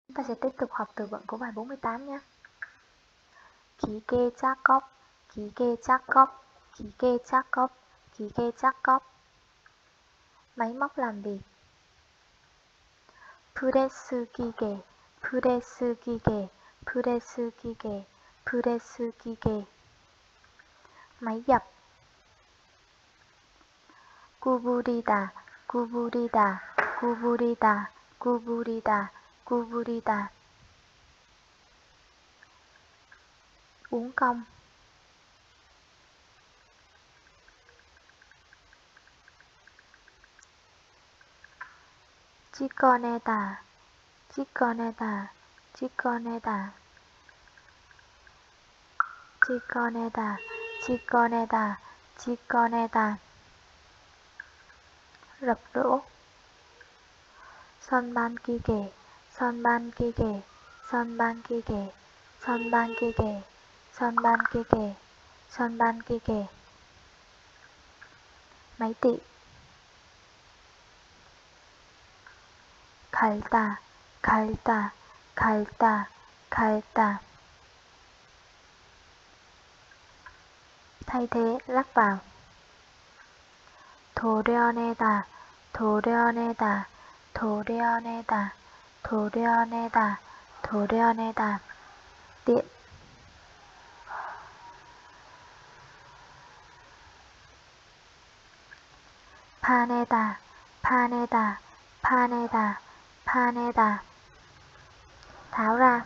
Chúng ta sẽ tiếp tục học từ vựng của bài 48 nhé. 기계 작업, 기계 작업, 기계 작업, 기계 작업. Máy móc làm việc. 프레스 기계, 프레스 기계, 프레스 기계, 프레스 기계. Máy dập. 구부리다, 구부리다, 구부리다, 구부리다, 구부리다. Uống công. 찍어내다, 찍어내다, 찍어내다, 찍어내다, 찍어내다, 찍어내다. Rập rỗ. 선반기계, 선반기계, 선반기계, 선반기계, 선반기계, 선반기계. Máy tiện. 갈다, 갈다, 갈다, 갈다. Thay thế, lắp vào. 도려내다, 도려내다, 도려내다, 도려내다, 도려내다. Tiện. 파내다, 파내다, 파내다, 파내다. Tháo ra.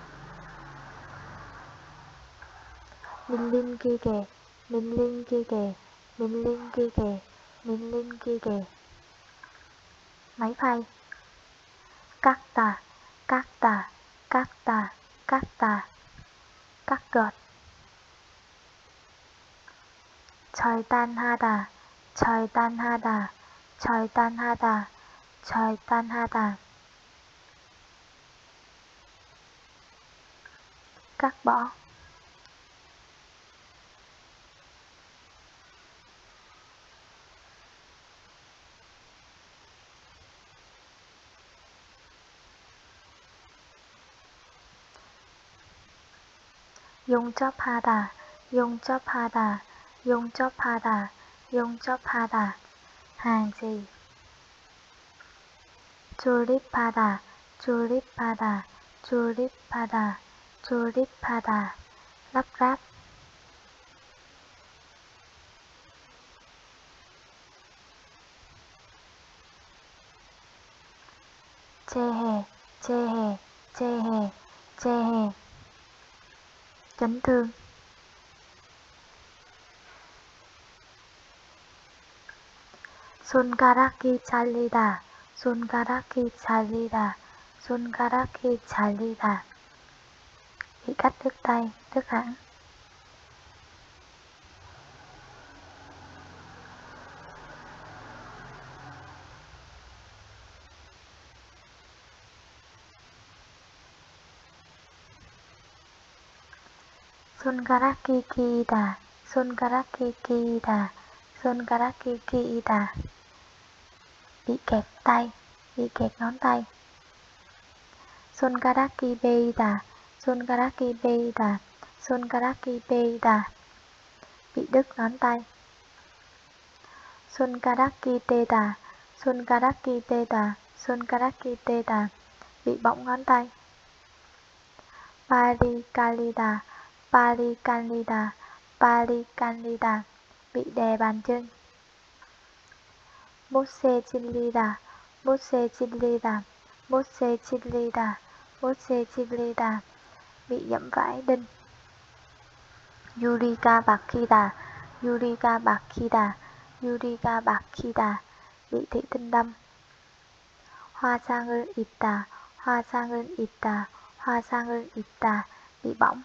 밀림기계, 밀림기계, 밀림기계, 밀림기계. Máy phay. Cắt-tà, cắt-tà, cắt-tà, cắt-tà. Cắt gọt. 절단하다, 절단하다, 절단하다, 절단하다. Cắt bỏ. 용접하다, 용접하다, 용접하다, 용접하다. Hàng gì? 조립하다, 조립하다, 조립하다, 조립하다. Lắp ráp. 체해, 체해, 체해, 체해. Chấn thương. 손가락이 잘리다, 손가락이 잘리다, 손가락이 잘리다. Bị cắt đứt tay, đứt hãng. 손가락이 끼이다, 손가락이 끼이다, 손가락이 끼이다. Bị kẹt tay, bị kẹt ngón tay. 손가락이 베이다, 손가락이 베이다, 손가락이 베이다. Bị đứt ngón tay. 손가락이 떼다, 손가락이 떼다, 손가락이 떼다. Bị bỏng ngón tay. Pali calida, pali calida, pali calida. Bị đè bàn chân. Mozzarella, mozzarella, mozzarella, mozzarella. Bị dẫm vãi đinh. Yurika bakida, yurika bakida, yurika bakida. Bị thị tinh đâm. 화상을 입다, 화상을 입다, 화상을 입다. Bị bỏng.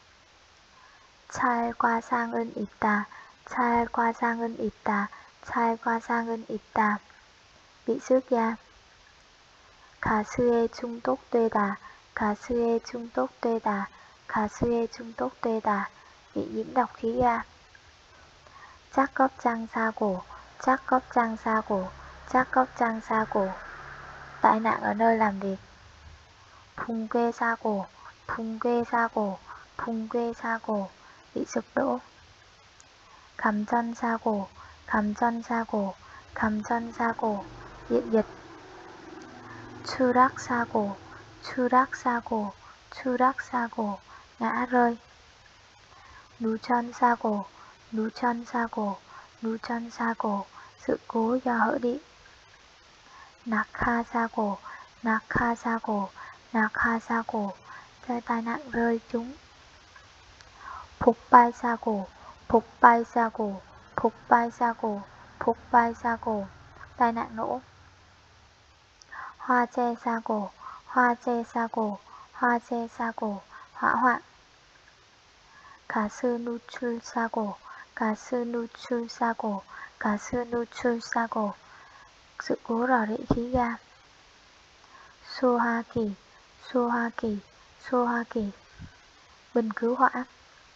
찰과상은 있다, 찰과상은 있다, 찰과상은 있다. Bị xước da. 가스에 중독되다, 가스에 중독되다, 가스에 중독되다. Bị nhiễm độc khí ga. 작업장 사고, 작업장 사고, 작업장 사고. Tai nạn ở nơi làm việc. 붕괴 사고, 붕괴 사고, 붕괴 사고, bị sụp đổ. 감전 사고, 감전 사고, 감전 사고, điện giật. 추락 사고, 추락 사고, 추락 사고, ngã rơi. 누전 사고, 누전 사고, 누전 사고, sự cố do hở điện. 낙하 사고, 낙하 사고, 낙하 사고, tai nạn rơi trúng. 폭발 사고, 폭발 사고, 폭발 사고, 폭발 사고, tai nạn nổ. 화재 사고, 화재 사고, 화재 사고, hỏa hoạn. 가스 누출 사고, 가스 누출 사고, 가스 누출 사고, sự cố rò rỉ khí ga. 소화기, 소화기, 소화기, bình cứu hỏa.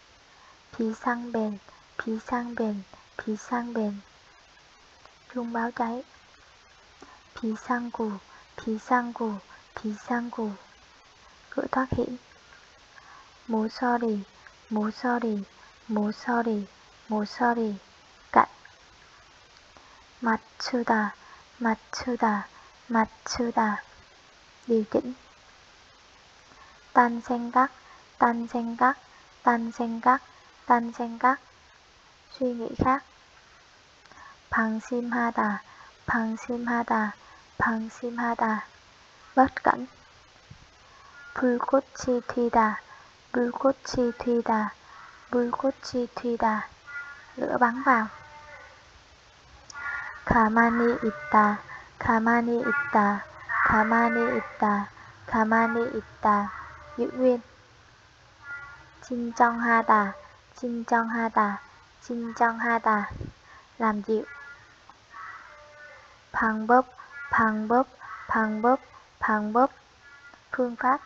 비상벨, 비상벨, 비상벨, chuông báo cháy. 비상구, 비상구, 비상구, cửa thoát hiểm. 모서리, 모서리, 모서리, 모서리, cạnh. 맞추다, 맞추다, 맞추다, điều chỉnh. 딴 생각, 딴 생각, 딴 생각, 딴 생각, suy nghĩ khác. 방심하다, 방심하다, 방심하다, bất cẩn. 불꽃이 튀다, 불꽃이 튀다, 불꽃이 튀다, lửa bắn vào. 가만히 있다, 가만히 있다, 가만히 있다, 가만히 있다, giữ nguyên. 진정하다, 진정하다, 진정하다, làm dịu. 방법, 방법, 방법, 방법, phương pháp.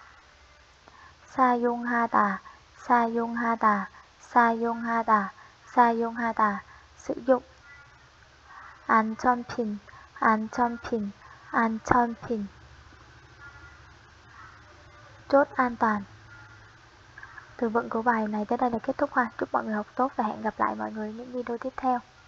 사용하다, 사용하다, 사용하다, 사용하다, sử dụng. 안전핀, 안전핀, 안전핀, chốt an toàn. Từ vựng của bài này tới đây là kết thúc ha. Chúc mọi người học tốt và hẹn gặp lại mọi người những video tiếp theo.